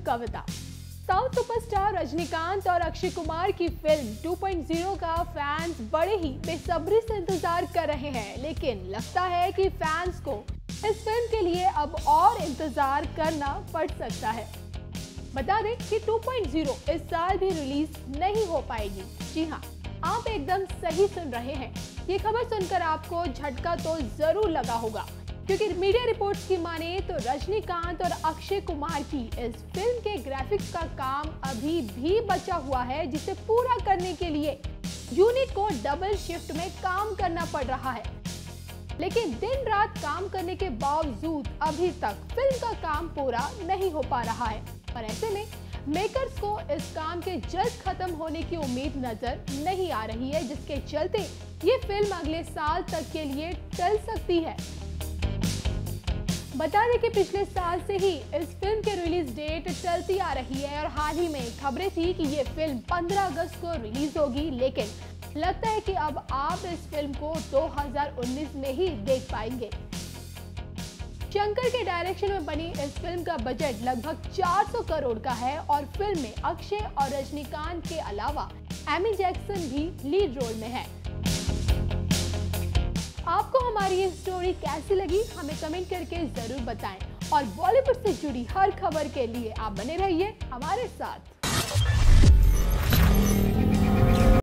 कविता। South superstar Rajinikanth और अक्षय कुमार की film 2.0 का फैंस बड़े ही बेसब्री से इंतजार कर रहे हैं, लेकिन लगता है कि फैंस को इस फिल्म के लिए अब और इंतजार करना पड़ सकता है। बता दें कि 2.0 इस साल भी रिलीज नहीं हो पाएगी। जी हाँ, आप एकदम सही सुन रहे हैं। ये खबर सुनकर आपको झटका तो जरूर लगा होगा, क्योंकि मीडिया रिपोर्ट्स की माने तो रजनीकांत और अक्षय कुमार की इस फिल्म के ग्राफिक्स का काम अभी भी बचा हुआ है, जिसे पूरा करने के लिए यूनिट को डबल शिफ्ट में काम करना पड़ रहा है। लेकिन दिन रात काम करने के बावजूद अभी तक फिल्म का काम पूरा नहीं हो पा रहा है और ऐसे में मेकर्स को इस काम के जल्द खत्म होने की उम्मीद नजर नहीं आ रही है, जिसके चलते ये फिल्म अगले साल तक के लिए टल सकती है। बता दें कि पिछले साल से ही इस फिल्म के रिलीज डेट चलती आ रही है और हाल ही में खबरें थी कि ये फिल्म 15 अगस्त को रिलीज होगी, लेकिन लगता है कि अब आप इस फिल्म को 2019 में ही देख पाएंगे। शंकर के डायरेक्शन में बनी इस फिल्म का बजट लगभग 400 करोड़ का है और फिल्म में अक्षय और रजनीकांत के अलावा एमी जैक्सन भी लीड रोल में है। आपको हमारी ये स्टोरी कैसी लगी, हमें कमेंट करके जरूर बताएं और बॉलीवुड से जुड़ी हर खबर के लिए आप बने रहिए हमारे साथ।